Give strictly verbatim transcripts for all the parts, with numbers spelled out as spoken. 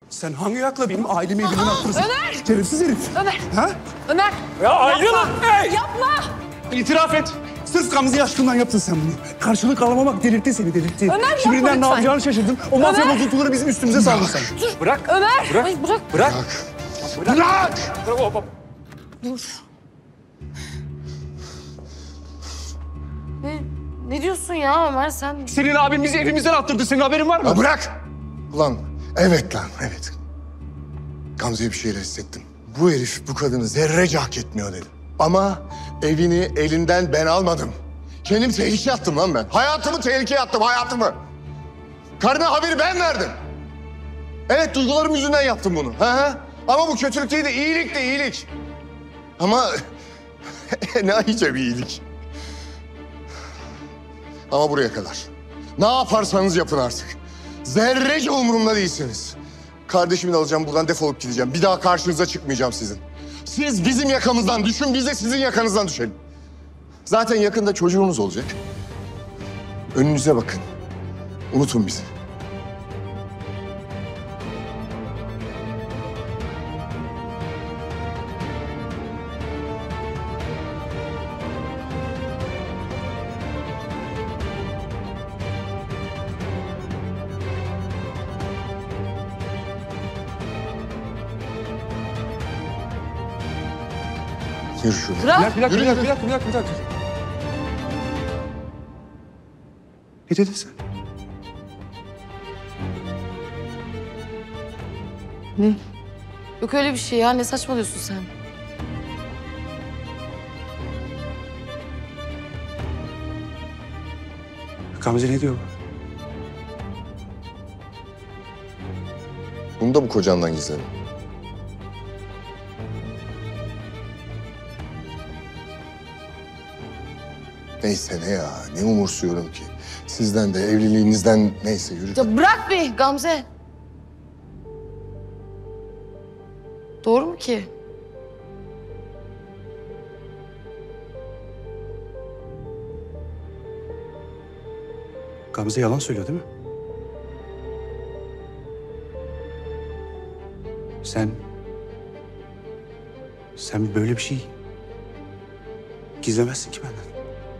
Sen hangi yakla benim ailemi evinden attırırsın? Ömer! Şerefsiz herif. Ömer! Ha? Ömer! Ya ayrılın! Hey! Yapma! İtiraf et. Sırf Gamze'yi aşkından yaptın sen bunu. Karşılık alamamak delirtti seni, delirtti. Ömer, yapma Şimdiden ne lütfen. yapacağını şaşırdın. O mafya Ömer! bozuntuları bizim üstümüze saldın sen. Dur. Bırak. Ömer! Bırak. Ay, bırak. Bırak. Bırak! Bırak. Bırak. Dur. Ne, ne diyorsun ya Ömer sen? Senin abin bizi evimizden attırdı. Senin haberin var mı? Ya bırak! Ulan evet lan evet. Gamze'ye bir şeyler hissettim. Bu herif bu kadını zerrece hak etmiyor dedim. Ama evini elinden ben almadım. Kendim tehlikeye attım lan ben. Hayatımı tehlikeye attım, hayatımı. Karına haberi ben verdim. Evet, duygularım yüzünden yaptım bunu. Ha ha. Ama bu kötülük değil de iyilik de iyilik. Ama ne iyice bir iyilik. Ama buraya kadar. Ne yaparsanız yapın artık. Zerrece umurumda değilsiniz. Kardeşimi de alacağım, buradan defolup gideceğim. Bir daha karşınıza çıkmayacağım sizin. Siz bizim yakamızdan düşün, biz de sizin yakanızdan düşelim. Zaten yakında çocuğunuz olacak. Önünüze bakın. Unutun bizi. Yürü şuraya. Bırak. Bir dakika, bir Yürü, dakika, bir dakika, bir dakika, bir dakika. Ne dedin sen? Ne? Yok öyle bir şey ya. Ne saçmalıyorsun sen? Gamze ne diyor bu? Bunu da bu kocandan gizledin. Neyse ne ya, ne umursuyorum ki. Sizden de, evliliğinizden neyse yürü. Ya bırak bir Gamze. Doğru mu ki? Gamze yalan söylüyor değil mi? Sen... Sen böyle bir şey gizlemezsin ki benden.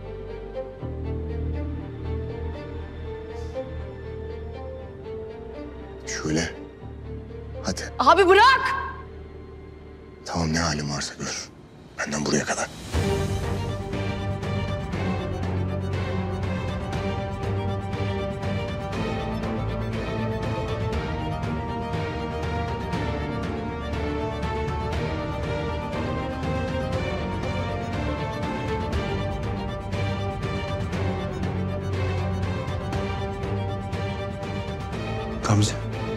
Şöyle. Hadi. Abi bırak. Tamam, ne halin varsa gör. Benden buraya kadar. Gamze.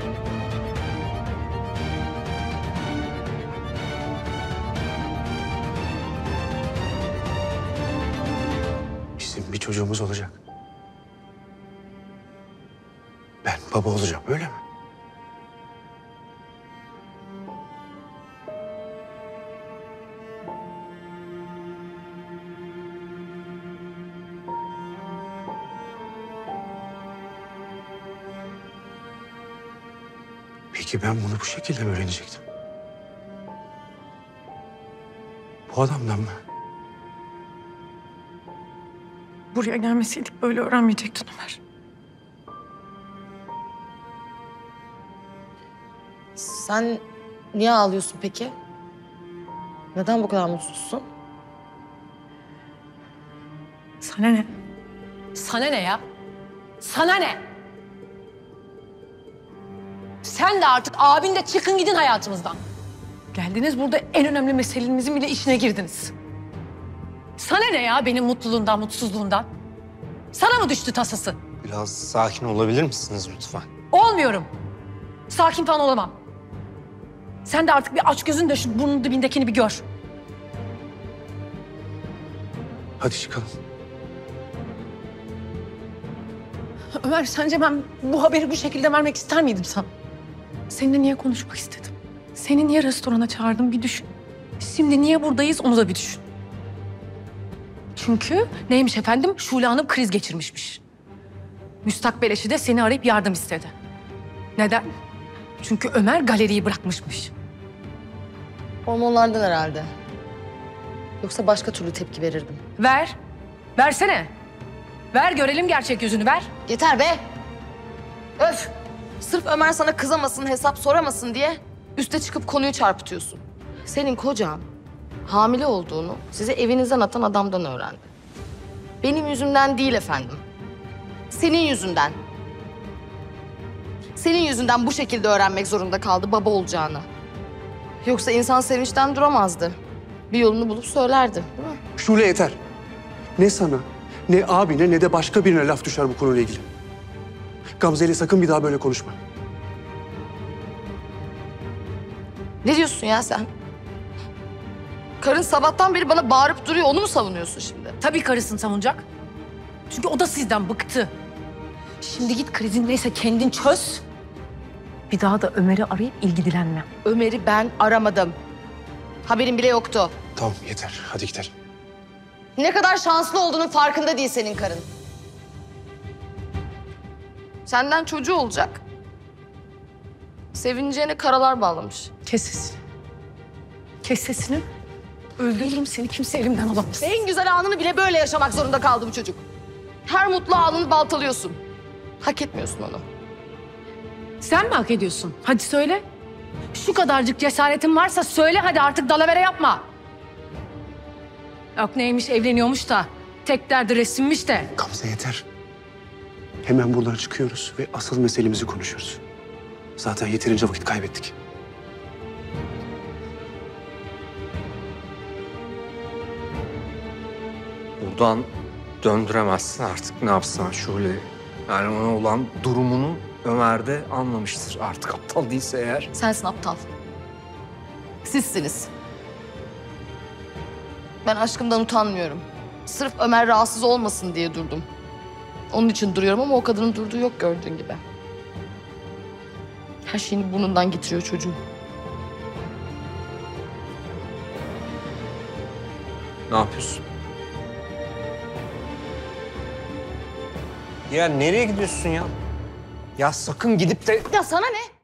Bizim bir çocuğumuz olacak. Ben baba olacağım, öyle mi? Peki ben bunu bu şekilde mi öğrenecektim? Bu adamdan mı? Buraya gelmeseydik böyle öğrenmeyecektin Ömer. Sen niye ağlıyorsun peki? Neden bu kadar mutsuzsun? Sana ne? Sana ne ya? Sana ne? Sen de artık abin de çıkın gidin hayatımızdan. Geldiniz burada en önemli meselemizin bile işine girdiniz. Sana ne ya benim mutluluğumdan, mutsuzluğumdan? Sana mı düştü tasası? Biraz sakin olabilir misiniz lütfen? Olmuyorum. Sakin falan olamam. Sen de artık bir aç gözün de şu burnun dibindekini bir gör. Hadi çıkalım. Ömer sence ben bu haberi bu şekilde vermek ister miydim sana? Seninle niye konuşmak istedim? Seni niye restorana çağırdım bir düşün. Şimdi niye buradayız onu da bir düşün. Çünkü neymiş efendim? Şule Hanım kriz geçirmişmiş. Müstakbel eşi de seni arayıp yardım istedi. Neden? Çünkü Ömer galeriyi bırakmışmış. Hormonlardan herhalde. Yoksa başka türlü tepki verirdim. Ver. Versene. Ver görelim gerçek yüzünü ver. Yeter be! Öf! Sırf Ömer sana kızamasın, hesap soramasın diye üste çıkıp konuyu çarpıtıyorsun. Senin kocan hamile olduğunu size evinizden atan adamdan öğrendi. Benim yüzümden değil efendim. Senin yüzünden. Senin yüzünden bu şekilde öğrenmek zorunda kaldı baba olacağını. Yoksa insan sevinçten duramazdı. Bir yolunu bulup söylerdi, değil mi? Şule yeter. Ne sana, ne abine, ne de başka birine laf düşer bu konuyla ilgili. Gamze ile sakın bir daha böyle konuşma. Ne diyorsun ya sen? Karın sabahtan beri bana bağırıp duruyor, onu mu savunuyorsun şimdi? Tabii karısını savunacak. Çünkü o da sizden bıktı. Şimdi git krizin neyse kendin çöz. Bir daha da Ömer'i arayıp ilgilenme. Ömer'i ben aramadım. Haberim bile yoktu. Tamam yeter, hadi gidelim. Ne kadar şanslı olduğunun farkında değil senin karın. Senden çocuğu olacak. Sevineceğine karalar bağlamış. Kes sesini. Kes sesini. Öldürürüm seni, kimse elimden alamaz. En güzel anını bile böyle yaşamak zorunda kaldı bu çocuk. Her mutlu anını baltalıyorsun. Hak etmiyorsun onu. Sen mi hak ediyorsun? Hadi söyle. Şu kadarcık cesaretin varsa söyle hadi, artık dalavere yapma. Yok neymiş, evleniyormuş da. Tek derdi resimmiş de. Gamze yeter. Hemen buradan çıkıyoruz ve asıl meselemizi konuşuyoruz. Zaten yeterince vakit kaybettik. Buradan döndüremezsin artık, ne yapsan Şule. Yani ona olan durumunu Ömer de anlamıştır. Artık aptal değilse eğer. Sensin aptal. Sizsiniz. Ben aşkımdan utanmıyorum. Sırf Ömer rahatsız olmasın diye durdum. Onun için duruyorum ama o kadının durduğu yok gördüğün gibi. Her şeyini burnundan getiriyor çocuğum. Ne yapıyorsun? Ya nereye gidiyorsun ya? Ya sakın gidip de... Ya sana ne?